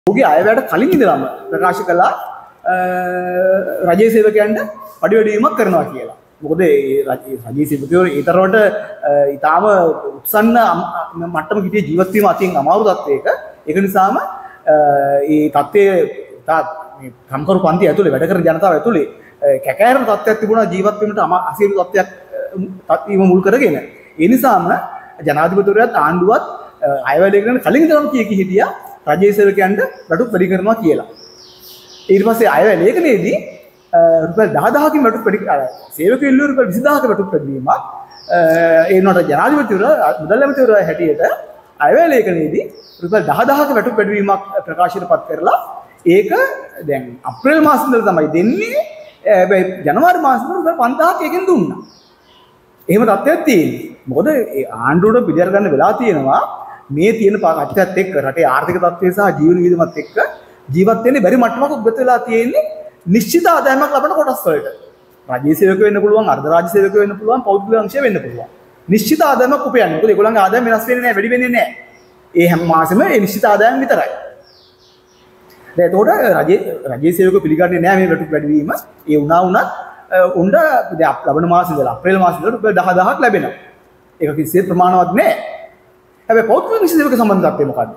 ඔහුගේ අයවැයට කලින් ඉඳලාම ප්‍රකාශ කළා රජයේ සේවකයන්ට පඩි වැඩිවීමක් කරනවා කියලා. මොකද ඒ රජයේ සේවකයෝ ඒ තරමට ඊටාම උත්සන්න මට්ටමක හිටිය ජීවත් වීම අතින් අමාරු තත්ත්වයක. ඒක නිසාම ඒ තත්ත්වයේ මේ කම්කරු පන්ති ඇතුලේ වැඩ කරන ජනතාව ඇතුලේ කැකෑරෙන තත්ත්වයක් තිබුණා ජීවත් වීමට අසීරු තත්ත්වයක් මුල් කරගෙන. ඒ නිසාම ජනාධිපතිවරයාත් ආණ්ඩුවත් අයවැයලගෙන කලින් ඉඳලාම කී හිටියා රජයේ සේවකයන්ට රටු වැඩි කරනවා කියලා. ඊට පස්සේ අයවැය ලේඛනයේදී රුපියල් 10000කින් රටු වැඩි සේවකයෝ ඉල්ලුව රුපියල් 20000ක රටු වැඩිවීමක් ඒ වුණාට ජනාධිපතිවරයා මුදල් ඇමතිවරයා හැටියට අයවැය ලේඛනයේදී රුපියල් 10000ක රටු වැඩිවීමක් ප්‍රකාශයටපත් කරලා ඒක දැන් අප්‍රේල් මාසෙ ඉඳලා තමයි දෙන්නේ. හැබැයි ජනවාරි මාසෙ රුපියල් 5000ක් එකෙන් දුන්නා. එහෙම තත්ත්වයක් තියෙන්නේ. මොකද ඒ ආණ්ඩුවට පිළිඅර ගන්න වෙලා තියෙනවා මේ තියෙන පාකච්ඡත් එක්ක රටේ ආර්ථික තත්ත්වය සහ ජීවන වියදමත් එක්ක ජීවත් වෙන්නේ බැරි මට්ටමක උගත වෙලා තියෙන්නේ නිශ්චිත ආදායමක් ලබන කොටස් වලට. රාජ්‍ය සේවකයෝ වෙන්න පුළුවන්, අර්ධ රාජ්‍ය සේවකයෝ වෙන්න පුළුවන්, පෞද්ගලික අංශය වෙන්න පුළුවන්. නිශ්චිත ආදායමක් උපයන්නේ. මොකද ඒගොල්ලන්ගේ ආදායම වෙනස් වෙන්නේ නැහැ, වැඩි වෙන්නේ නැහැ. ඒ හැම මාසෙම ඒ නිශ්චිත ආදායම විතරයි. දැන් එතකොට රාජ්‍ය සේවකයෝ පිළිගන්නේ නැහැ මේ රටු වැඩිවීම. ඒ වුණත් උණ්ඩ දැන් ලබන මාසෙ ඉඳලා අප්‍රේල් මාසෙ ඉඳලා රුපියල් 10000ක් ලැබෙනවා. ඒක කිසිසේත් ප්‍රමාණවත් නැහැ. හැබැයි පෞද්ගලික සේවක සම්බන්ධතාවය මොකද්ද?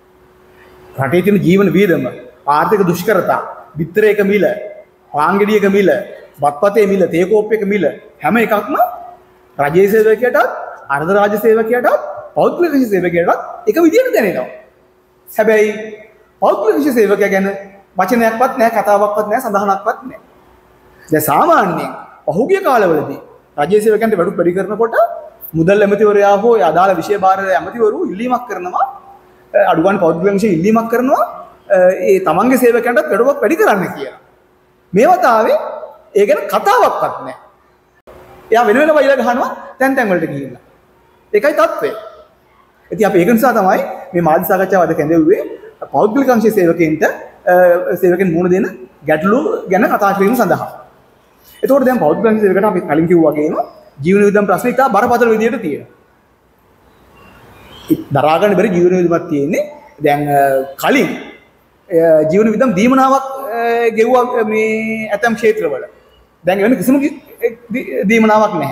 රටේ තියෙන ජීවන වියදම, ආර්ථික දුෂ්කරතා, බිත්තරයක මිල, පාන්ගෙඩියක මිල, බත්පතේ මිල, තේ කෝප්පයක මිල හැම එකක්ම රජයේ සේවකයටත්, අර්ධ රාජ්‍ය සේවකයටත්, පෞද්ගලික සේවකයටත් එක විදිහට දැනෙනවා. හැබැයි පෞද්ගලික සේවකයා ගැන වචනයක්වත් නැහැ, කතාවක්වත් නැහැ, සඳහනක්වත් නැහැ. දැන් සාමාන්‍යයෙන් පහුගිය කාලවලදී රජයේ සේවකයන්ට වැඩි කරනකොට මුදල් ඇමතිවරයා හෝ අදාළ විෂය භාර ඇමතිවරු ඉල්ලීමක් කරනවා අඩු ගන්න පෞද්ගලික අංශය ඉල්ලීමක් කරනවා ඒ තමන්ගේ සේවකයන්ට වැඩිවක් වැඩි කරන්න කියලා. මේ වතාවේ ඒ ගැන කතාවක්වත් නැහැ. එයා වෙන වෙන වයිලා ගහනවා තැන් වලට ගිහිල්ලා. ඒකයි තත්ත්වය. ඉතින් අපි ඒක නිසා තමයි මේ මාධ්‍ය සාකච්ඡාව අද කැඳෙව්වේ පෞද්ගලික අංශයේ සේවකයන් මුණ දෙන ගැටලු ගැන කතා කිරීම සඳහා. එතකොට දැන් පෞද්ගලික අංශ සේවකයන්ට අපි කලින් කිව්වා වගේම ජීවන වියදම් ප්‍රශ්න ඉතා බරපතල විදියට තියෙනවා. දරා ගන්න බැරි ජීවන වියදමක් තියෙන්නේ. දැන් කලින් ජීවන වියදම් දීමනාවක් ගෙවුවා මේ ඇතම් ක්ෂේත්‍රවල. දැන් වෙන කිසිම දීමනාවක් නැහැ.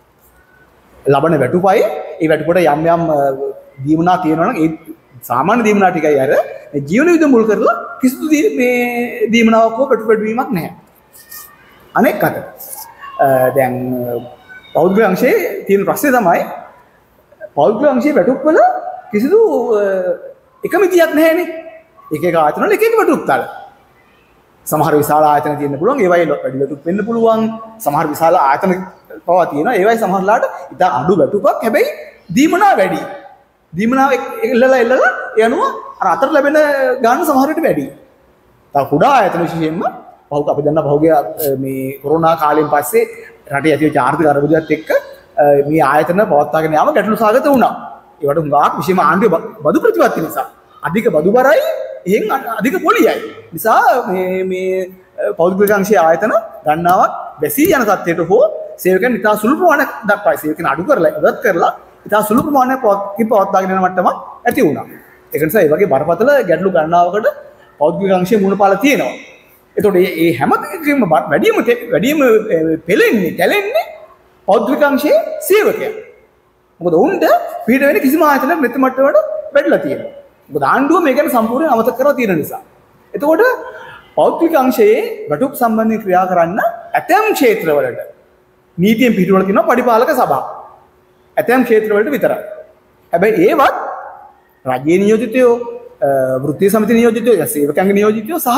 ලබන වැටුපයි ඒ වැටුපට යම් දීමනා තියෙනවා නම් ඒ සාමාන්‍ය දීමනා ටිකයි අර ජීවන වියදම් මුල් කරලා කිසිදු මේ දීමනාවක් හෝ වැටුපැඩවීමක් නැහැ. අනෙක් අත දැන් පෞද්ගලික අංශයේ තියෙන ප්‍රශ්නේ තමයි පෞද්ගලික අංශයේ වැටුප්වල කිසිදු එකමිතියක් නැහැනේ. එක එක ආයතන වල එක එක වැටුප් තල. සමහර විශාල ආයතන තියෙන්න පුළුවන්, ඒවයි වැඩි වැටුප් වෙන්න පුළුවන්. සමහර විශාල ආයතන පවා තියෙනවා, ඒවයි සමහරලාට ඉතින් අඩු වැටුපක්. හැබැයි දීමනා වැඩි. දීමනා එල්ලලා යනවා අර අතර ලැබෙන ගාන සමහර විට වැඩි. තව කුඩා ආයතන විශේෂයෙන්ම අපි දන්නා පහුගිය මේ කොරෝනා කාලයෙන් පස්සේ රටේ ඇතිවෙච්ච ආර්ථික අර්බුදයත් එක්ක මේ ආයතන පවත්වාගෙන යාම ගැටලු සාගත වුණා. ඒවට හුඟක් විශේෂම ආණ්ඩුවේ බදු ප්‍රතිපත්ති නිසා අධික බදු බරයි, එහෙන් අධික පොලියයි. නිසා මේ පෞද්ගලික අංශයේ ආයතන ගණනාවක් වැසී යන තත්ත්වයට හෝ සේවකයන් ඉතා සුළු ප්‍රමාණයක් දක්වයි. සේවකයන් අඩු කරලා ඉවත් කරලා ඉතා සුළු ප්‍රමාණයක් පවත්වාගෙන යන මට්ටමක් ඇති වුණා. ඒක නිසා මේ වගේ බරපතල ගැටලු ගණනාවකට පෞද්ගලික අංශයේ මුණ පාලා තියෙනවා. එතකොට මේ හැම දෙයකම වැඩිම කැලෙන්නේ පෞද්ගලික අංශයේ සේවකයන්. මොකද උන්ට පිට වෙන කිසිම ආයතනයක් නැති මට්ටමකට වැඩිලා තියෙනවා. මොකද ආණ්ඩුව මේක ගැන සම්පූර්ණයෙන් අමතක කරලා තියෙන නිසා. එතකොට පෞද්ගලික අංශයේ වැටුප් සම්බන්ධයෙන් ක්‍රියා කරන්න ඇතැම් ක්ෂේත්‍රවලට නීතියෙන් පිටුවල තියෙනවා පරිපාලක සභා. ඇතැම් ක්ෂේත්‍රවලට විතරයි. හැබැයි ඒවත් රාජ්‍ය නියෝජිතයෝ, වෘත්තීය සමිති නියෝජිතයෝ, සේවකයන්ගේ නියෝජිතයෝ සහ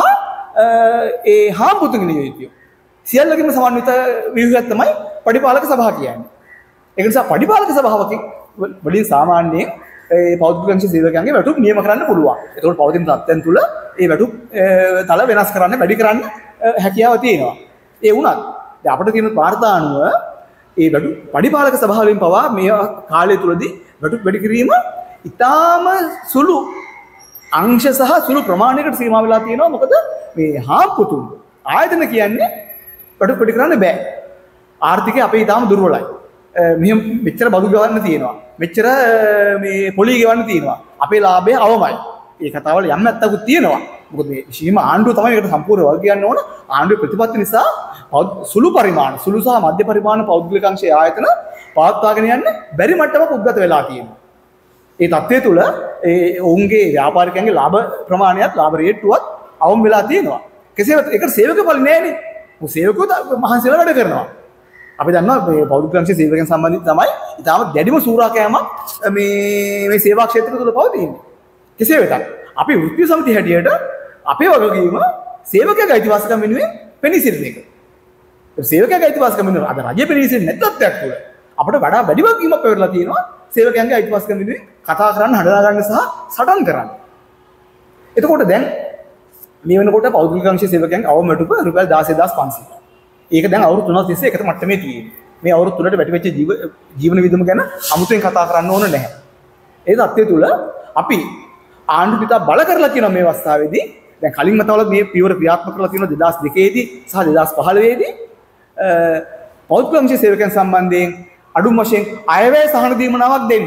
ඒ හාමුදුරුවෝ නියෝජිතයෝ සියල්ලගේම සමන්විත ව්‍යුහයක් තමයි පරිපාලක සභාව කියන්නේ. ඒක නිසා පරිපාලක සභාවකින් වලින් සාමාන්‍යයෙන් ඒ පෞද්ගලික අංශ සේවකයන්ගේ වැටුප් නියම කරන්න පුළුවන්. ඒතකොට පවතින තත්ත්වයන් තුළ ඒ වැටුප් තල වෙනස් කරන්න, වැඩි කරන්න හැකියාව තියෙනවා. ඒ වුණත් දැන් අපිට තියෙන වාර්තා අනුව ඒ වැටුප් පරිපාලක සභාවලින් පවා මේ කාලය තුලදී වැටුප් වැඩි කිරීම ඉතාම සුළු අංශ සහ සුළු ප්‍රමාණයකට සීමා වෙලා තියෙනවා. මොකද මේ හාම්පුතුන් ආයතන කියන්නේ වැටුප් වැඩි කරන්න බෑ. ආර්ථිකය අපේ ඉතාම දුර්වලයි. මෙහෙම මෙච්චර බදු ගවන්න තියෙනවා. මෙච්චර මේ පොලි ගෙවන්න තියෙනවා. අපේ ලාභය අවමයි. ඒ කතාවල යම් නැත්තකුත් තියෙනවා. මොකද මේ විශේෂම ආණ්ඩුව තමයි ඒකට සම්පූර්ණ වග කියන්න ඕන. ආණ්ඩුවේ ප්‍රතිපත්ති නිසා සුළු සහ මධ්‍ය පරිමාණ පෞද්ගලික අංශයේ ආයතන පවත්වාගෙන යන්න බැරි මට්ටමක උද්ගත වෙලා තියෙනවා. ඒ තත්ත්වය තුළ ඔවුන්ගේ ව්‍යාපාරිකයන්ගේ ලාභ ප්‍රමාණයත් ලාභ රේට්ටුවත් අවම වෙලා තියෙනවා. කෙසේවත් ඒකට සේවක පල නෑනේ. මොකද සේවකයෝ මහන්සියලා වැඩ කරනවා. අපි දන්නවා මේ පෞද්ගලික අංශයේ සේවකයන් සම්බන්ධිත තමයි ඊටාම දැඩිම සූරා කෑමක් මේ සේවා ක්ෂේත්‍රය තුළ පවතින්නේ. කෙසේ වෙතත් අපි වෘත්තීය සමිතිය හැටියට අපේ වගකීම සේවකයාගේ අයිතිවාසිකම් වෙනුවෙන් පෙනී සිටින එක. සේවකයාගේ අයිතිවාසිකම් වෙනුවෙන් අද රජය පෙනී සිටින නැත්නම් තුළ අපිට වඩා වැඩි වගකීමක් පැවරලා තියෙනවා සේවකයන්ගේ අයිතිවාසිකම් වෙනුවෙන් කතා කරන්න, හඬලා ගන්න සහ සටන් කරන්න. එතකොට දැන් මේ වෙනකොට පෞද්ගලික අංශයේ සේවකයන්ගේ අවම වැටුප රුපියල් 16500. ඒක දැන් අවුරුදු 3ක් තිස්සේ එකට මට්ටමේ තියෙන්නේ. මේ අවුරුදු 3ට වැටිවෙච්ච ජීවන විදම ගැන අමුතුවෙන් කතා කරන්න ඕන නැහැ. ඒ தත්ත්වය තුළ අපි ආණ්ඩු පිටා බල කරලා තියෙනවා මේ අවස්ථාවේදී. දැන් කලින් මතවල මේ පියවර ක්‍රියාත්මක කරලා තියෙනවා 2002 දී සහ 2015 දී පෞද්ගලික අංශයේ සේවකයන් සම්බන්ධයෙන් අඩුම වශයෙන් අයවැය සහන දීමනාවක් දෙන්න.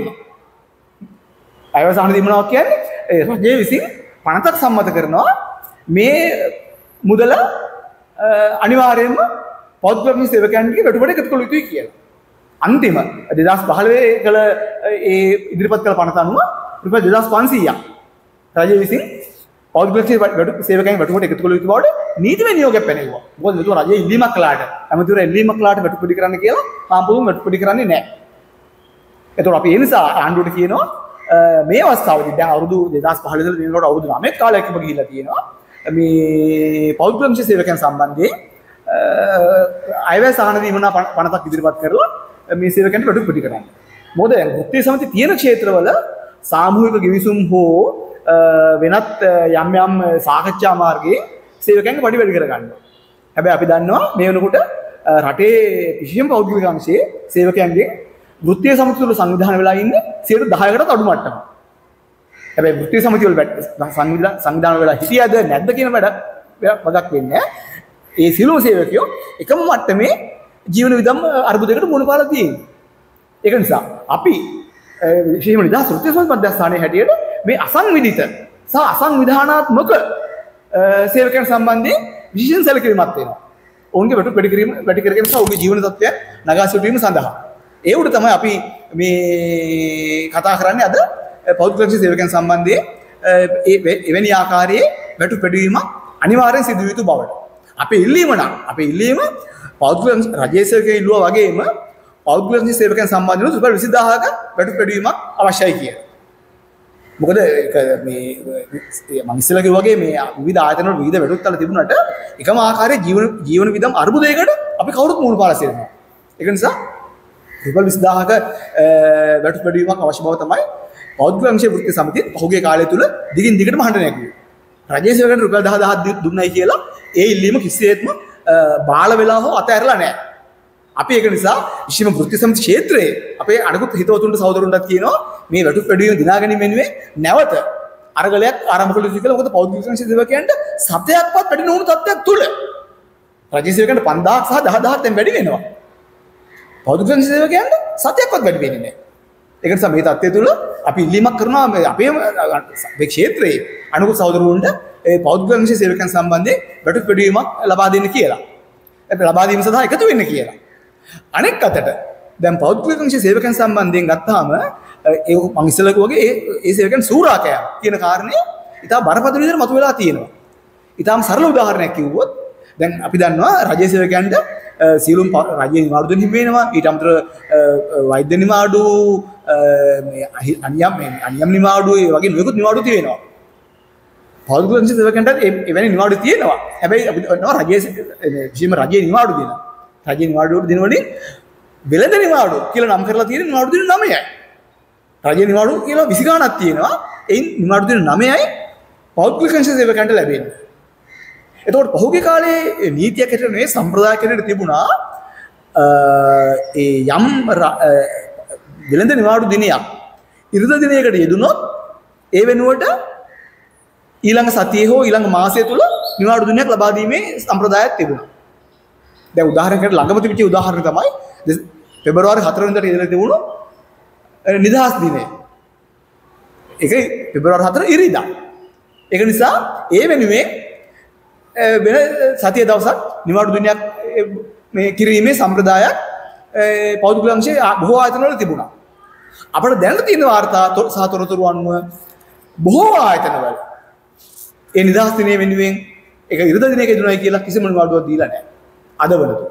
අයවැය සහන දීමනාවක් කියන්නේ රජය විසින් පනතක් සම්මත කරනවා මේ මුදල අනිවාර්යයෙන්ම පෞද්ගලික අංශයේ සේවකයන්ගේ වැටුපට එකතු කළ යුතුයි කියලා. අන්තිම 2015 කළ ඒ ඉදිරිපත් කළ පනත අනුව රුපියල් 2500ක් රජය විසින් පෞද්ගලික සේවකයන් වැටුපට එකතු කළ යුතු බවට නීතිමය නියෝගයක් පැනෙවුවා. මොකද මෙතුම රජයේ ඉල්ලීමක් කළාට ඇමතිවරු ඉල්ලීමක් කළාට වැටුප පිටි කරන්න කියලා සාම්පූර්ණ වැටුප පිටි කරන්නේ නැහැ. ඒතකොට අපි ඒ නිසා ආණ්ඩුවට කියනවා මේ අවස්ථාවේදී දැන් අවුරුදු 2015 ඉඳලා දිනකට අවුරුදු 9ක් කාලයක්ම ගිහිල්ලා තියෙනවා. මේ පෞද්ගලික සේවකයන් සම්බන්ධයෙන් අයවැය සහන දීමනා පනතක් ඉදිරිපත් කරලා මේ සේවකයන්ට වැටුප පිටි කරන්න. මොකද වෘත්තීය සමිති තියෙන ක්ෂේත්‍රවල සාමූහික ගිවිසුම් හෝ වෙනත් යම් යම් සාකච්ඡා මාර්ගයේ සේවකයන්ගේ වැඩි වැඩි කරගන්නවා. හැබැයි අපි දන්නවා මේ වෙනකොට රටේ කිසියම් පෞද්ගලික අංශයේ සේවකයන්ගේ වෘත්තීය සමිති තුළ සංවිධානය වෙලා ඉන්නේ 10%කටත් අඩු මට්ටමක්. හැබැයි වෘත්තීය සමිති වල සංවිධානය වෙලා හිටියද නැද්ද කියන වැඩක් වෙන්නේ. ඒ සියලුම සේවකයෝ එකම මට්ටමේ ජීවන විදම් අර්බුදයකට මුහුණ පාලා තියෙනවා. ඒක නිසා අපි විශේෂයෙන්ම නිදහස් වෘත්තීය සමිති මධ්‍යස්ථානයේ හැටියට මේ අසංවිධිත සහ අසංවිධානාත්මක සේවකයන් සම්බන්ධයෙන් විශේෂ සැලකිලිමත් වෙනවා. ඔවුන්ගේ වැටුප වැඩි කරගෙන සහ ඔවුන්ගේ ජීවන තත්ත්වය නගා සිටුවීම සඳහා. ඒ උඩ තමයි අපි මේ කතා කරන්නේ අද පෞද්ගලික සේවකයන් සම්බන්ධයෙන් එවැනි ආකාරයේ වැටුප වැඩිවීමක් අනිවාර්යෙන් සිදු යුතු බවට. අපේ ඉල්ලීම පෞද්ගලික රජයේ සේවකයන් ඉල්ලුවා වගේම පෞද්ගලික සේවකයන් සම්බන්ධව රුපියල් 20000ක වැටුප වැඩිවීමක් අවශ්‍යයි කියලා. මොකද මේ මම ඉස්සෙල්ලා කිව්වා වගේ මේ විවිධ ආයතන වල විවිධ වැටුප්තල තිබුණාට එකම ආකාරයේ ජීවන විදම් අර්බුදයකට අපි කවුරුත් මුහුණ පාලා සිටිනවා. ඒක නිසා රුපියල් 20000ක වැටුප් වැඩිවීමක් අවශ්‍ය බව තමයි පෞද්ගලික අංශයේ වෘත්තීය සමිතිය පහුගිය කාලය තුල දිගින් දිගටම හඬ නැගුවේ. රජයේ සේවකයන්ට රුපියල් 10000ක් දුන්නයි කියලා ඒ ඉල්ලීම කිසිසේත්ම බාල වෙලා හෝ අතහැරලා නැහැ. අපි ඒක නිසා විශේෂම වෘත්තීය සමිති ක්ෂේත්‍රයේ අපේ අනිකුත් හිතවතුන්ට සහෝදරුන්ටත් කියනවා මේ වැටුප් වැඩිවීම දිනා ගැනීම වෙනුවෙන් නැවත අරගලයක් ආරම්භ කළ යුතුයි කියලා. මොකද පෞද්ගලික අංශයේ සේවකයන්ට සතයක්වත් වැඩි නොවුණු තත්ත්වයක් තුල රජයේ සේවකයන්ට 5000ක් සහ 10000ක් දැන් වැඩි වෙනවා. පෞද්ගලික අංශයේ සේවකයන්ට සතයක්වත් වැඩි වෙන්නේ නැහැ. ඒක නිසා මේ තත්ත්වය තුල අපි ඉල්ලීමක් කරනවා අපේ ක්ෂේත්‍රයේ අනිකුත් සහෝදරුන්ට ඒ පෞද්ගලික අංශයේ සේවකයන් සම්බන්ධයෙන් වැටුප් වැඩිවීමක් ලබා දෙන්න කියලා. ඒක ලබා දීම සඳහා එකතු වෙන්න කියලා. අනෙක් අතට දැන් පෞද්ගලික අංශයේ සේවකයන් සම්බන්ධයෙන් ගත්තාම ඒ මං ඉස්සෙල්ලා කිව්වාගේ ඒ සේවකයන් සූරාකෑම කියන කාරණේ ඉතාල බරපතල විදිහට මතුවලා තියෙනවා. ඉතාලම සරල උදාහරණයක් කිව්වොත් දැන් අපි දන්නවා රජයේ සේවකයන්ට සියලුම රජයේ නිවාඩු දෙන්න හිමි වෙනවා. ඊට අමතරව වෛද්‍ය නිවාඩු අනියම් නිවාඩු වගේ නොයෙකුත් නිවාඩු තියෙනවා. පෞද්ගලික අංශයේ සේවකයන්ට එවැනි නිවාඩු තියෙනවා. හැබැයි අපි දන්නවා විශේෂයෙන්ම රජයේ නිවාඩු දෙනවා. රජයේ නිවාඩු දෙනවලින් වෙළඳ නිවාඩු කියලා නම් කරලා තියෙන නිවාඩු දෙන 9යි. රජයේ නිවාඩු කියලා 20 ගණනක් තියෙනවා. එයින් නිවාඩු දෙන 9යි පෞද්ගලික අංශයේ සේවකයන්ට ලැබෙන්නේ. එතකොට පහුගිය කාලේ නීතියක් හැටියට නෙවෙයි සම්ප්‍රදායක් හැටියට තිබුණා ඒ යම් වෙළඳ නිවාඩු දිනයක් ඉරිදා දිනයකට යෙදුනොත් ඒ වෙනුවට ඊළඟ සතියේ හෝ ඊළඟ මාසය තුල නිවාඩු දිනයක් ලබා දීමේ සම්ප්‍රදායක් තිබුණා. දැන් උදාහරණයකට ළඟම තිබිච්ච උදාහරණ තමයි පෙබරවාරි 4 වෙනිදාට ඉඳලා තිබුණු නිදහස් දිනය. ඒක පෙබරවාරි 4 ඉරිදා. ඒක නිසා ඒ වෙනුවෙන් වෙන සතිය දවසක් නිවාඩු දිනයක් මේ කිරීමේ සම්ප්‍රදායක් පෞද්ගලික අංශයේ බොහෝ ආයතනවල තිබුණා. අපිට දැනට තියෙන වාර්තා සහ තොරතුරු අනුව බොහෝ ආයතනවල ඒ නිදහස් දිනය වෙනුවෙන් ඒක ඉරිදා දිනයක දුනයි කියලා කිසිම නිවාඩුවක් දීලා නැහැ. අද වනතු.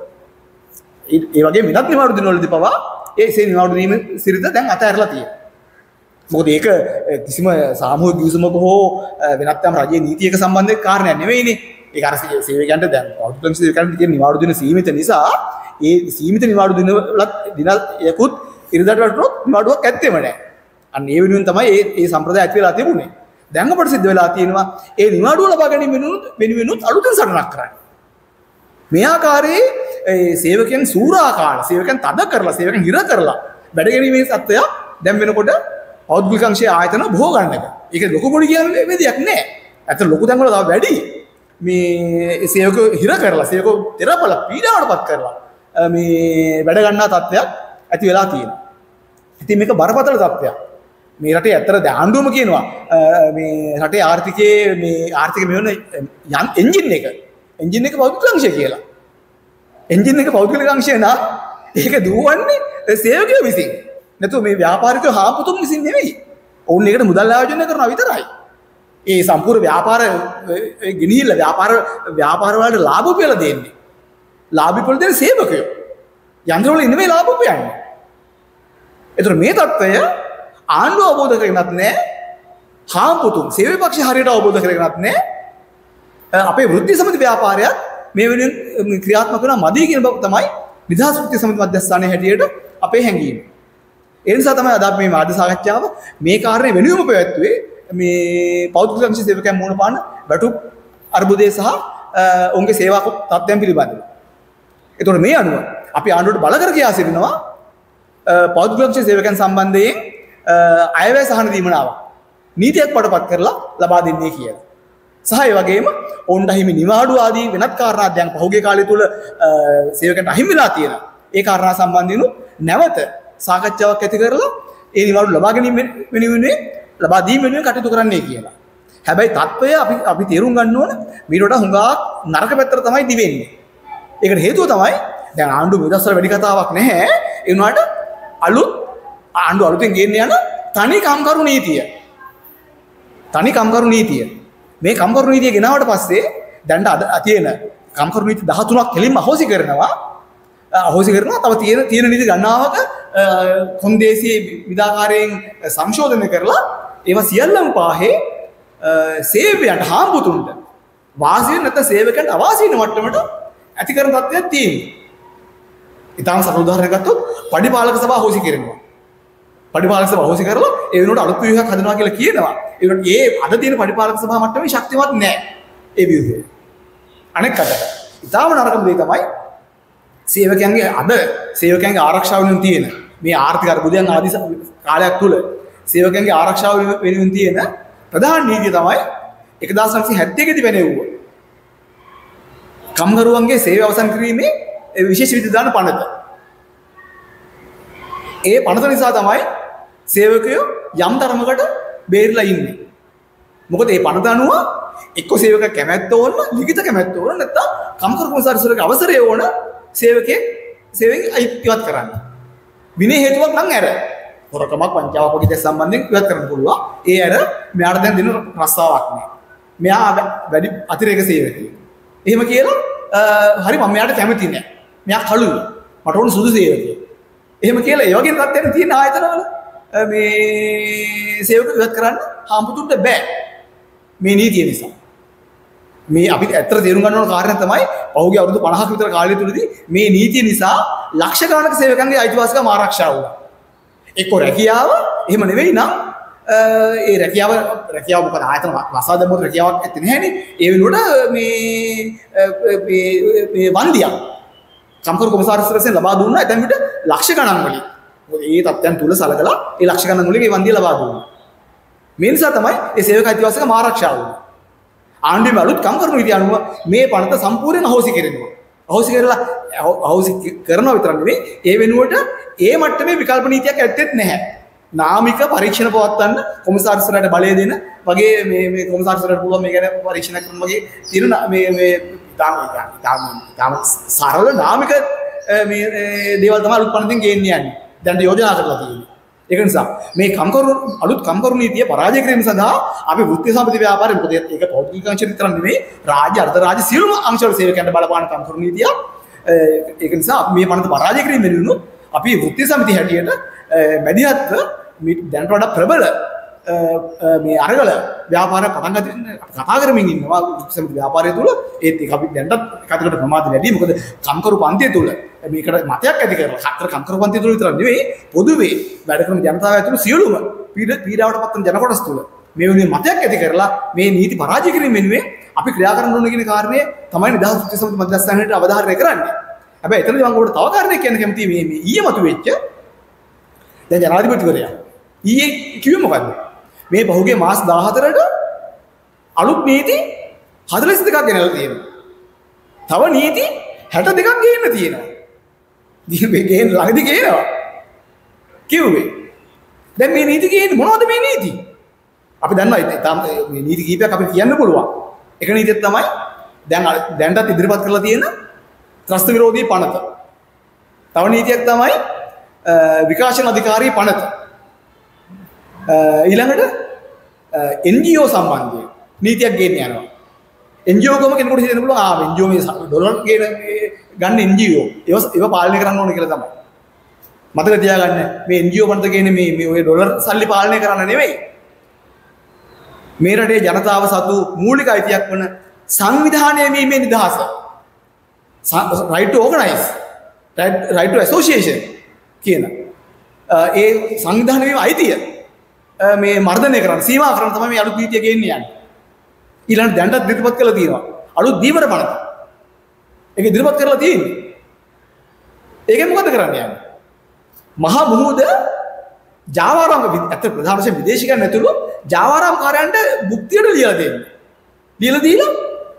ඒ වගේ වෙනත් නිවාඩු දිනවලදී පවා ඒ නිවාඩු දීම සිරිත දැන් අතහැරලා තියෙනවා. මොකද ඒක කිසිම සාමූහික විසමක හෝ වෙනත් යම් රජයේ නීතියක සම්බන්ධ කාරණයක් නෙවෙයිනේ. ඒක අර සේවකයන්ට දැන් පෞද්ගලික සේවකයන්ට තියෙන නිවාඩු දින සීමිත නිසා ඒ සීමිත නිවාඩු දිනවලත් දිනයකුත් ඉරිදාට වටනොත් නිවාඩුවක් ඇත්තෙම නැහැ. අන්න ඒ වෙනුවෙන් තමයි ඒ සම්ප්‍රදාය ඇති වෙලා තිබුණේ. දැන් අපට සිද්ධ වෙලා තියෙනවා ඒ නිවාඩුව ලබා ගැනීම වෙනුවෙන් අලුතෙන් සටනක් කරන්න. මේ ආකාරයේ සේවකයන් සූරාකාර සේවකයන් තද කරලා සේවකයන් හිර කරලා වැඩ ගැනීමේ සත්‍යය දැන් වෙනකොට පෞද්ගලික අංශයේ ආයතන බොහෝ ගන්නක. ඒක ලොකු පොඩි කියන්නේ දෙයක් නෑ. ඇත්තට ලොකු තැන් වල තව වැඩි. මේ සේවකයෝ හිර කරලා සේවකයෝ තෙරපල පීඩාවටපත් කරලා මේ වැඩ ගන්නා තත්ත්වයක් ඇති වෙලා තියෙනවා. ඉතින් මේක බරපතල තත්ත්වයක්. මේ රටේ ඇත්තට ආණ්ඩුවම කියනවා මේ රටේ ආර්ථිකයේ මේ ආර්ථික මෙවන එන්ජින් එක පෞද්ගලික අංශය කියලා. එන්ජින් එක පෞද්ගලික අංශය නම් ඒක දුවන්නේ සේවකයෝ විසින්. නැතුව මේ ව්‍යාපාරිකයෝ හාමුදුරුවෝ විසින් නෙවෙයි. ඔවුන් ඒකට මුදල් ආයෝජනය කරනවා විතරයි. ඒ සම්පූර්ණ ව්‍යාපාර ගෙනිහිල්ල ව්යාපාර වලට ලාභ උපයලා දෙන්නේ. ලාභ උපයලා දෙන සේවකයෝ. යන්ත්‍රවල ඉන්නේ මේ ලාභ උපයන්නේ. ඒතර මේ தত্ত্বය ආණ්ඩුව අවබෝධ කරගෙනත් නැහැ. හාමුදුරුවෝ සේවක පක්ෂය හරියට අවබෝධ කරගෙනත් නැහැ. අපේ වෘත්ති සමිති ව්‍යාපාරයත් මේ වෙනුවෙන් ක්‍රියාත්මක වෙනවා මදි කියන බව තමයි නිදහස් වෘත්ති සමිති මධ්‍යස්ථානයේ හැටියට අපේ හැඟීම. ඒ නිසා තමයි අද මේ මාධ්‍ය සාකච්ඡාව මේ කාරණේ වෙනුවෙන්ම පැවැත්වුවේ මේ පෞද්ගලික අංශ සේවකයන් මුහුණ පාන වැටුප් අර්බුදය සහ ඔවුන්ගේ සේවා තත්ත්වයන් පිළිබඳව. ඒතකොට මේ අනුව අපි ආණ්ඩුවට බල කර කියා සිටිනවා පෞද්ගලික අංශ සේවකයන් සම්බන්ධයෙන් අයවැය සහන දීමනාවක් නීතියක් පටපත් කරලා ලබා දෙන්නේ කියලා. සහ ඒ වගේම ඔවුන්ට හිමි නිවාඩු ආදී වෙනත් කාරණා දැන් පහුගිය කාලය තුල සේවකයන්ට අහිමි වෙලා තියෙනවා. ඒ කාරණා සම්බන්ධයෙන් නැවත සාකච්ඡාවක් ඇති කරලා ඒ නිවාඩු ලබා ගැනීම වෙනුවෙන් ලබා දීම වෙනුවෙන් කටයුතු කරන්නයි කියලා. හැබැයි තත්ත්වය අපි තේරුම් ගන්න ඕන මීට වඩා හුඟක් නරක පැත්තට තමයි දිවෙන්නේ. ඒකට හේතුව තමයි දැන් ආණ්ඩුව මේ දවස්වල වැඩි කතාවක් නැහැ. ඒ වුණාට ආණ්ඩුව අලුතෙන් ගෙන්න යන තනි කම්කරු නීතිය. මේ කම්කරු නීතිය ගෙනාවට පස්සේ දැන් අද තියෙන කම්කරු නීති 13ක් කෙලින්ම අහෝසි කරනවා. තව තියෙන නීති ගණනාවක කොන්දේසියේ විධාකාරයෙන් සංශෝධනය කරලා ඒවා සියල්ලම පාහේ සේවයන්ට හාමුදුරුවන්ට වාසිය නැත්නම් සේවකයන්ට අවාසි වෙන මට්ටමට ඇති කරන තත්ත්වයක් තියෙනවා. ඊටාම සරල උදාහරණයක් ගත්තොත් පඩිපාලක සභාව අහෝසි කරනවා. පඩිපාලක සභාව අහෝසි කරලා ඒ වෙනුවට අලුත් ව්‍යුහයක් හදනවා කියලා කියනවා. ඒ වුණත් ඒ අද තියෙන පඩිපාලක සභාව මට්ටමේ ශක්තිමත් නැහැ ඒ ව්‍යුහය. අනෙක් අතට ඊටාම නරකම දේ තමයි සේවකයන්ගේ ආරක්ෂාව වෙනුවෙන් තියෙන මේ ආර්ථික අර්බුදයන් ආදී කාලයක් තුල සේවකයන්ගේ ආරක්ෂාව වෙනුවෙන් තියෙන ප්‍රධාන නීතිය තමයි 1971 දී වෙනෙව්ව. කම්කරුවන්ගේ සේවය අවසන් කිරීමේ විශේෂ විධාන පනත. ඒ පනත නිසා තමයි සේවකයෝ යම් තරමකට බේරිලා ඉන්නේ. මොකද මේ පනත අනුව එක්ක සේවක කැමැත්ත ඕන, ලිඛිත කැමැත්ත ඕන නැත්නම් කම්කරු කොමසාරිස්වරගේ අවසරය ඕන සේවකයෙක් සේවයෙන් ඉවත් කරන්න. විනය හේතුවක් නම් ඇර. හොරකමක් වංචාවක් වගේ දේ සම්බන්ධයෙන් ඉවත් කරන්න පුළුවන්. ඒ ඇර මෙයාට දැන් දෙන රස්සාවක් නෑ. මෙයා වැඩි අතිරේක සේවකයෙක්. එහෙම කියලා හරි මම මෙයාට කැමති නෑ. මෙයා කළුයි. මට ඕන සුදු සේවකයෙක්. එහෙම කියලා ඒ වගේ තත්ත්වයන් තියෙන ආයතනවල මේ සේවක ඉවත් කරන්න හාමුදුරුවන්ට බෑ. මේ නීතිය නිසා. මේ අපි ඇත්තට තේරුම් ගන්න ඕන කාරණා තමයි පහුගිය අවුරුදු 50ක විතර කාලය තුලදී මේ නීතිය නිසා ලක්ෂ ගණනක සේවකයන්ගේ අයිතිවාසිකම් ආරක්ෂා වුණා. එක්ක රැකියාව එහෙම නෙවෙයි නම් ඒ රැකියාව මොකද ආයතන වසා දෙමුත් රැකියාවක් ඇත්තේ නැහැනේ. ඒ වෙනුවට මේ වන්දියක් කම්කරු කොමසාරිස්වරයෙන් ලබා දුන්නා. එතන විතර ලක්ෂ ගණන් වලින්. මොකද මේ තත්ත්වයන් තුල සලකලා ඒ ලක්ෂ ගණන් වලින් මේ වන්දිය ලබා දුන්නා. මේ නිසා තමයි මේ සේවක අයිතිවාසිකම් ආරක්ෂා වුණේ. ආණ්ඩුවේ අලුත් කම්කරු නීතිය අනුව මේ පනත සම්පූර්ණයෙන් අහෝසි කරනවා. අහෝසි කරනවා විතර නෙවෙයි ඒ වෙනුවට ඒ මට්ටමේ විකල්ප නීතියක් ඇත්තෙත් නැහැ. නාමික පරීක්ෂණ පවත්වන්න කොමසාරිස්වරයාට බලය දෙන වගේ මේ කොමසාරිස්වරයාට පුළුවන් මේ ගැන පරීක්ෂණ කරන වගේ තියෙන මේ තාම සරල නාමික මේ දේවල් තමයි අලුත් පනතින් ගේන්නේ යන්නේ. දැන් යෝජනා කරලා තියෙන්නේ. ඒක නිසා මේ අලුත් කම්කරු නීතිය පරාජය කිරීම සඳහා අපි වෘත්තීය සම්පති ව්‍යාපාරය මොකද ඒක පෞද්ගලික අංශ විතර නෙමෙයි රාජ්‍ය අර්ධ රාජ්‍ය සියලුම අංශවල සේවකයන්ට බලපාන කම්කරු නීතිය. ඒක නිසා මේ පනත පරාජය කිරීම වෙනුණු අපි වෘත්තීය සමිතිය හැටියට මැදිහත්ව දැනට වඩා ප්‍රබල මේ අරගල ව්‍යාපාර පටන් ගන්න කතා කරමින් ඉන්නවා වෘත්තීය සමිති ව්‍යාපාරය තුල. ඒත් ඒක අපි දැනටත් එකකට ප්‍රමාද වැඩි. මොකද කම්කරු පන්තිය තුල මේකට මතයක් ඇති කරලා හතර කම්කරු පන්තිය තුල විතර නෙවෙයි පොදුවේ වැඩ කරන ජනතාව ඇතුළු සියලුම පීඩාවට පත් වෙන ජන කොටස් තුල මේ වෙනුවෙන් මතයක් ඇති කරලා මේ නීති පරාජය කිරීම වෙනුවෙන් අපි ක්‍රියා කරන්න ඕන කියන කාරණේ තමයි නිදහස් වෘත්තීය සමිති මධ්‍යස්ථානයේ අවධාරණය කරන්නේ. හැබැයි එතනදී මම ඔබට තව කාරණයක් කියන්න කැමතියි මේ ඊයේ මතුවෙච්ච දැන් ජනාධිපතිවරයා ඊයේ කිව්වේ මොකද්ද? මේ පහුගිය මාස 14ට අලුත් නීති 42ක් ගෙනල්ලා තියෙනවා. තව නීති 62ක් ගේන්න තියෙනවා. මේ ගේන ළඟදී ගේනවා. කිව්වේ. දැන් මේ නීති ගේන්නේ මොනවද මේ නීති? අපි දන්නවා මේ නීති කීපයක් අපිට කියන්න පුළුවන්. එක නීතියක් තමයි දැන්ටත් ඉදිරිපත් කරලා තියෙන ත්‍රස්ත විරෝධී පනත. තව නීතියක් තමයි විකාශන අධිකාරී පනත. ඊළඟට NGO සම්බන්ධයෙන් නීතියක් ගේන්න යනවා. NGO ගම කෙනෙකුට හිතෙන්න පුළුවන් NGO මේ ඩොලර් ගන්න NGO ඒව පාලනය කරන්න ඕන කියලා තමයි. මතක තියාගන්න මේ NGO පනත කියන්නේ මේ ඔය ඩොලර් සල්ලි පාලනය කරන්න නෙවෙයි. මේ රටේ ජනතාව සතු මූලික අයිතියක් වන සංවිධානය වීමේ නිදහස. right to organize, right to association කියන ඒ සංවිධානය වීම අයිතිය මේ මර්ධනය කරන්න සීමා කරන්න තමයි මේ අලුත් නීතිය ගේන්නේ යන්නේ. ඊළඟ දැන්ටත් ඉදිරිපත් කරලා තියෙනවා. අලුත් දීවර පනත. ඒක ඉදිරිපත් කරලා තියෙන්නේ. ඒකෙන් මොකද කරන්න යන්නේ? මහා මුහුද ජාවාරම් ඇත්ත ප්‍රධාන වශයෙන් විදේශිකයන් ඇතුළු ජාවාරම් කාර්යයන්ට මුක්තියට ලියලා දෙන්නේ. ලියලා දීලා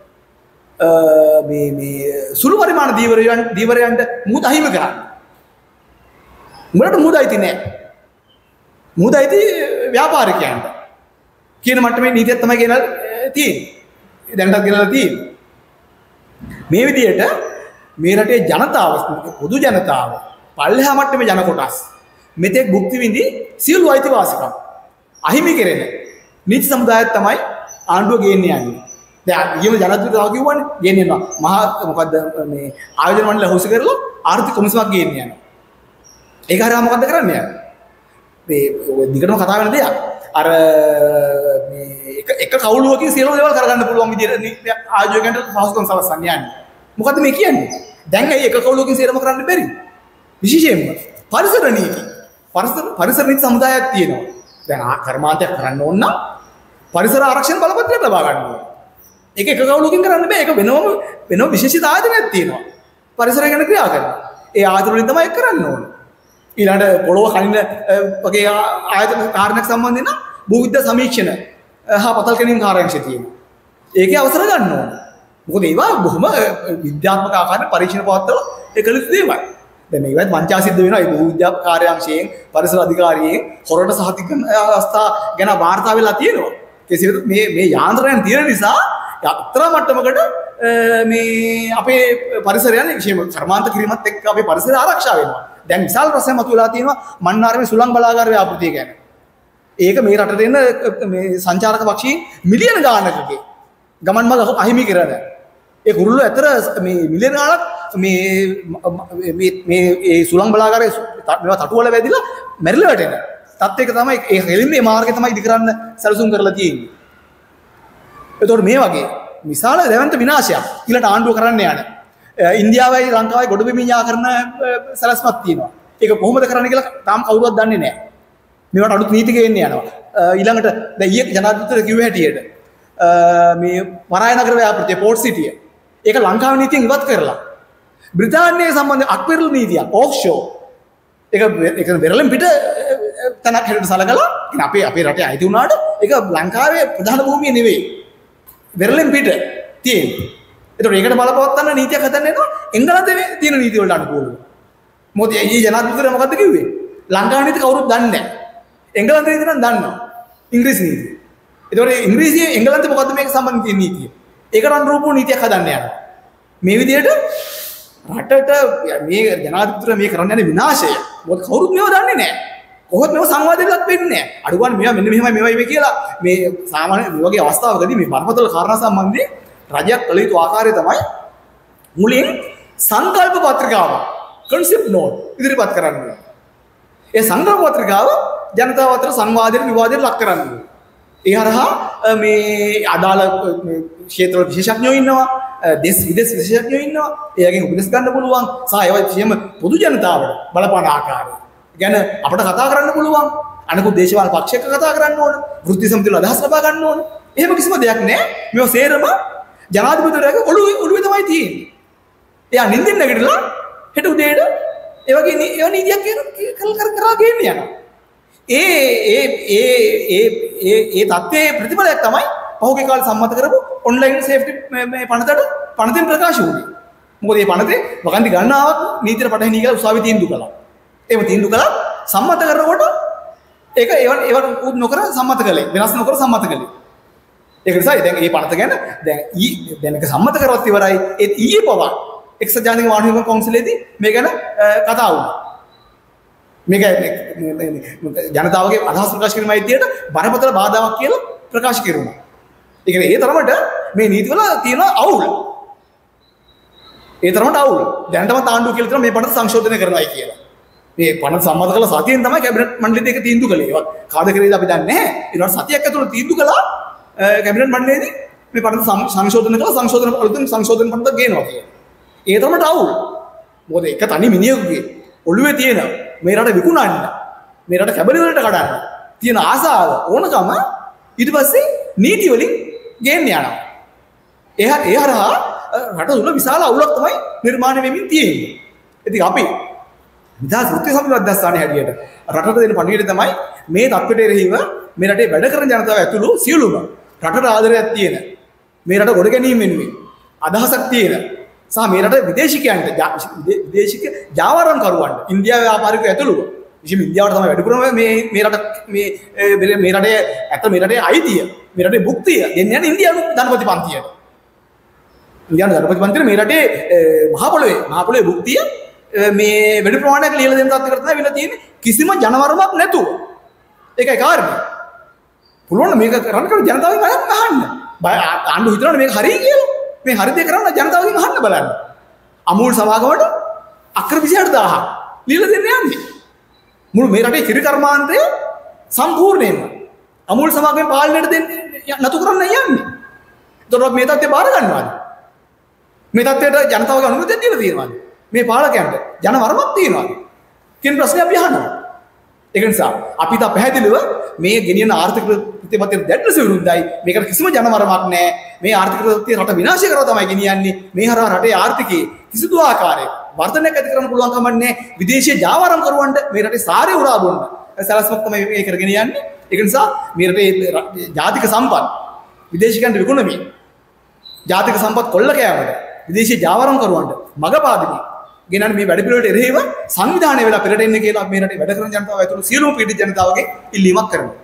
මේ සුළු පරිමාණ දීවරයන්ට මුහුද අහිමි කරන්න. උඹලට මුහුද අයිති නැහැ. මුහුද අයිති ව්‍යාපාරිකයන්ට. කියන මට්ටමේ නීතියක් තමයි ගෙනල්ලා තියෙන්නේ. දැන්ටත් ගෙනල්ලා තියෙන්නේ. මේ විදිහට මේ රටේ ජනතාව පොදු ජනතාව පල්ලෙහා මට්ටමේ ජන කොටස් මෙතෙක් භුක්ති විඳි සියලු අයිතිවාසිකම් අහිමි කෙරෙන නීති සමුදායක් තමයි ආණ්ඩුව ගේන්නේ යන්නේ. දැන් ඊයේම ජනාධිපතිතුමා කිව්වනේ ගේන්නේ යනවා. මහා මොකද්ද මේ ආයෝජන මණ්ඩලය හොස් කරලා ආර්ථික කොමිසමක් ගේන්නේ යනවා. ඒක හරියට මොකද්ද කරන්නේ? මේ දිගටම කතා වෙන දෙයක්. අර මේ එක කවුළුවකින් සියලු දේවල් කරගන්න පුළුවන් විදිහට ආයෝජකයන්ට පහසුකම් සලසන්න යන්නේ. මොකද්ද මේ කියන්නේ? දැන් ඇයි එක කවුළුවකින් සියලුම කරන්න බැරි? විශේෂයෙන්ම පරිසර නීති. පරිසර නීති සමුදායක් තියෙනවා. දැන් කර්මාන්තයක් කරන්න ඕන නම් පරිසර ආරක්ෂණ බලපත්‍රයක් ලබා ගන්න ඕනේ. ඒක එක කවුළුවකින් කරන්න බෑ. ඒක වෙනම විශේෂිත ආයතනයක් තියෙනවා. පරිසරය ගැන ක්‍රියා කරනවා. ඒ ආයතන වලින් තමයි ඒක කරන්න ඕනේ. ඊළඟට පොළොව කනින වගේ ආයතන කාරණයක් සම්බන්ධයෙන් නම් භූවිද්‍යා සමීක්ෂණ හා පතල් කැණීම් කාර්යාංශය තියෙනවා. ඒකේ අවසර ගන්න ඕනේ. මොකද ඒවා බොහොම විද්‍යාත්මක ආකාරයෙන් පරීක්ෂණ පවත්වලා ඒකලු දේවල්. දැන් මේවත් වංචා සිද්ධ වෙනවා. ඒ භූවිද්‍යා කාර්යාංශයෙන් පරිසර අධිකාරියෙන් හොරට සහතික අවස්ථා ගැන වාර්තා වෙලා තියෙනවා. කෙසේද මේ යාන්ත්‍රයන් තියෙන නිසා යත්‍ර මට්ටමකට මේ අපේ පරිසරයන් විශේෂයෙන්ම කර්මාන්ත කිරීමත් එක්ක අපේ පරිසරය ආරක්ෂා වෙනවා. දැන් විශාල ප්‍රශ්නයක් මතුවලා තියෙනවා මන්නාරමේ සුළං බලාගාර ව්‍යාපෘතිය ගැන. ඒක මේ රටට එන මේ සංචාරක පක්ෂීන් මිලියන ගානකගේ ගමන් මඟ අහිමි කරන. ඒ කුරුල්ලෝ ඇතර මේ මිලියන ගානක් මේ ඒ සුළං බලාගාරයේ මේවා තටුවල වැදිලා මැරිලා වැටෙන. තත්ත්වයක තමයි ඒ හෙලින්මේ මාර්ගය තමයි ඉදි කරන්න සැලසුම් කරලා තියෙන්නේ. එතකොට මේ වගේ විශාල දැවැන්ත විනාශයක් ඊළඟ ආණ්ඩුව කරන්න යන ඉන්දියාවයි ලංකාවයි ගොඩබිම් කරන සැලැස්මක් තියෙනවා. ඒක කොහොමද කරන්න කියලා තාම කවුරුවත් දන්නේ නැහැ. මේවට අලුත් නීති ගේන්න යනවා. ඊළඟට දැන් ඊයේ ජනාධිපතිතුමා කිව්ව හැටියට මේ වරාය නගර ව්‍යාපෘතිය පෝර්ට් සිටිය. ඒක ලංකාවේ නීතියෙන් ඉවත් කරලා බ්‍රිතාන්‍යයේ සම්බන්ධ අක්විරල් නීතියක් ඕෆ්ෂෝර්. ඒක වෙරළෙන් පිට තනක් හැටියට සලකලා ඉතින් අපේ රටේ අයිති වුණාට ඒක ලංකාවේ ප්‍රධාන භූමිය නෙවෙයි. වෙරළෙන් පිට තියෙන්නේ. ඒතකොට ඒකට බලපවත්වන්න නීතියක් හදන්න එනවා එංගලන්තයේ තියෙන නීති වලට අනුකූලව. මොකද මේ ජනාධිපතිතුමා මොකද්ද කිව්වේ? ලංකාවේ නීති කවුරුත් දන්නේ නැහැ. එංගලන්තේ ඉඳන් දන්නවා ඉංග්‍රීසි නීතිය. ඒතකොට ඉංග්‍රීසිය එංගලන්තේ මොකද්ද මේක සම්බන්ධ තියෙන නීතිය? ඒකට අනුරූපව නීතියක් හදන්න යනවා. මේ විදිහට රටට මේ ජනාධිපතිතුමා මේ කරන්න යන විනාශය මොකද කවුරුත් මේව දන්නේ නැහැ. කොහොත් මේව සංවාදයකට වෙන්නේ නැහැ. අඩුගානේ මේවා මෙන්න මෙහෙමයි මේ කියලා මේ සාමාන්‍ය මේ වගේ අවස්ථාවකදී මේ බරපතල කාරණා සම්බන්ධයෙන් රජයක් කළ යුතු ආකාරය තමයි මුලින් සංකල්ප පත්‍රිකාව concept note ඉදිරිපත් කරන්න ඕනේ. ඒ සංකල්ප පත්‍රිකාව ජනතාව අතර සංවාදයට විවාදයට ලක් කරන්න ඕනේ. ඒ හරහා මේ අදාළ ක්ෂේත්‍රවල විශේෂඥයෝ ඉන්නවා, දේශ විදේශ විශේෂඥයෝ ඉන්නවා. එයාගෙන් උපදෙස් ගන්න පුළුවන්. සහ ඒවා විශේෂම පොදු ජනතාවට බලපාන ආකාරය ගැන අපිට කතා කරන්න පුළුවන්. අනිකුත් දේශපාලන පක්ෂයක කතා කරන්න ඕන. වෘත්ති සමිතිවල අදහස් ලබා ගන්න ඕන. එහෙම කිසිම දෙයක් නැහැ. මේව සේරම ජනාධිපතිවරයාගේ ඔළුවේ තමයි තියෙන්නේ. එයා නිින්දෙන් නැගිටලා හෙට උදේට ඒ වගේ නීතියක් කරා ගේන්න යනවා. ඒ තත්ත්වයේ ප්‍රතිඵලයක් තමයි පහුගිය කාලේ සම්මත කරපු ඔන්ලයින් සේෆ්ටි මේ පනතෙන් ප්‍රකාශ වුණේ. මොකද මේ පනතේ වගන්ති ගණනාවක් නීතියට පටහැනි කියලා උසාවියේ තීන්දුව කළා. එහෙම තීන්දුව කළා සම්මත කරනකොට ඒක ඒවට උත් නොකර සම්මත කළේ. වෙනස් නොකර සම්මත කළේ. ඒක නිසා දැන් මේ පනත ගැන දැන් ඒක සම්මත කරවත් ඉවරයි. ඒත් ඊයේ පවා එක්සත් ජාතික මානව හිමිකම් කවුන්සිලේදී මේ ගැන කතා වුණා. මේක ජනතාවගේ අදහස් ප්‍රකාශ කිරීමයි විදියට බරපතල බාධාවක් කියලා ප්‍රකාශ කෙරුණා. ඒ කියන්නේ ඒ තරමට මේ නීතිවල තියෙන අවුල්. ඒ තරමට අවුල්. දැනටමත් ආණ්ඩුව කියලා තියෙනවා මේ පනත සංශෝධනය කරනවායි කියලා. මේ පනත සම්මත කළ සතියෙන් තමයි කැබිනට් මණ්ඩලයේදී ඒක තීන්දුව කළේ. ඒක කාද කරේද අපි දන්නේ නැහැ. ඊට සතියක් ඇතුළත තීන්දුව කළා කැබිනට් මණ්ඩලයේදී මේ පනත සංශෝධනය කළා අලුතෙන් සංශෝධන පනත ගේනවා කියලා. ඒ තරමට අවුල්. මොකද එක තනි මිනිහෙකුගේ ඔළුවේ තියෙන මේ රට විකුණන්න, මේ රට කැබලි වලට කඩන්න තියෙන ආසාව ඕනකම ඊට පස්සේ නීති වලින් ගේන්න යනවා. ඒ හරහා රට තුල විශාල අවුලක් තමයි නිර්මාණය වෙමින් තියෙන්නේ. ඉතින් අපි නිදහස් වෘත්ති සමිති මධ්‍යස්ථානයේ හැටියට රටට දෙන පණිවිඩය තමයි මේ තත්ත්වයට එරෙහිව මේ රටේ වැඩ කරන ජනතාව ඇතුළු සියලුම රටට ආදරයක් තියෙන, මේ රට ගොඩ ගැනීම වෙනුවෙන් අදහසක් තියෙන සහ මේ රට විදේශිකයන්ට විදේශික ජාවාරම්කරුවන්ට ඉන්දියාවේ ව්‍යාපාරිකයෝ ඇතුළුව විශේෂයෙන් ඉන්දියාවට තමයි වැඩිපුරම මේ රට මේ රටේ ඇත්ත මේ රටේ අයිතිය මේ රටේ භුක්තිය දෙන්න යන ඉන්දියානු ධනපති පන්තියට. ඉන්දියානු ධනපති පන්තිය මේ රටේ මහ පොළොවේ භුක්තිය මේ වැඩි ප්‍රමාණයක් ලියලා දෙන තත්ත්වයකට තමයි වෙලා තියෙන්නේ කිසිම ජනවරමක් නැතුව. ඒකයි කාරණේ. පුළුවන් මේක කරන්න ජනතාවගෙන් අහන්න. ආණ්ඩුව හිතනවා මේක හරියි කියලා. මේ හරි දේ කරන්න ජනතාවගෙන් අහන්න බලන්න. අමූල් සමාගමට අක්‍ර 28000ක් ලියලා දෙන්න යන්නේ. මුළු මේ රටේ කිරි කර්මාන්තය සම්පූර්ණයෙන්ම අමූල් සමාගමේ පාලනයට දෙන්න නතු කරන්න යන්නේ. ඒතකොට මේ තත්ත්වය බාර ගන්නවාද? මේ තත්ත්වයට ජනතාවගේ අනුමැතිය දීලා තියෙනවාද? මේ පාලකයන්ට ජනවරමක් තියෙනවාද? කියන ප්‍රශ්නේ අපි අහනවා. ඒක නිසා අපි තා පැහැදිලිව මේ ගෙනියන ආර්ථික ප්‍රතිපත්තියට දැඩිලෙස විරුද්ධයි. මේකට කිසිම ජනවරමක් නැහැ. මේ ආර්ථික ප්‍රතිපත්තිය රට විනාශ කරනවා තමයි ගෙනියන්නේ. මේ හරහා රටේ ආර්ථිකයේ කිසිදු ආකාරයක වර්ධනයක් ඇති කරන්න පුළුවන් කමක් නැහැ. විදේශීය ජාවාරම් කරුවන්ට මේ රටේ සාරය උරා බොන්න සලස්මක් තමයි මේ කරගෙන යන්නේ. ඒක නිසා මේ රටේ ජාතික සම්පත් විදේශිකයන්ට විකුණමින් ජාතික සම්පත් කොල්ල කෑමට විදේශීය ජාවාරම් කරුවන්ට මග පාදිනේ ගෙනන මේ වැඩ පිළිවෙලට එරෙහිව සංවිධානය වෙලා පෙරට එන්න කියලා මේ රටේ වැඩ කරන ජනතාව ඇතුළු සියලුම පීඩිත ජනතාවගේ ඉල්ලීමක් කරනවා.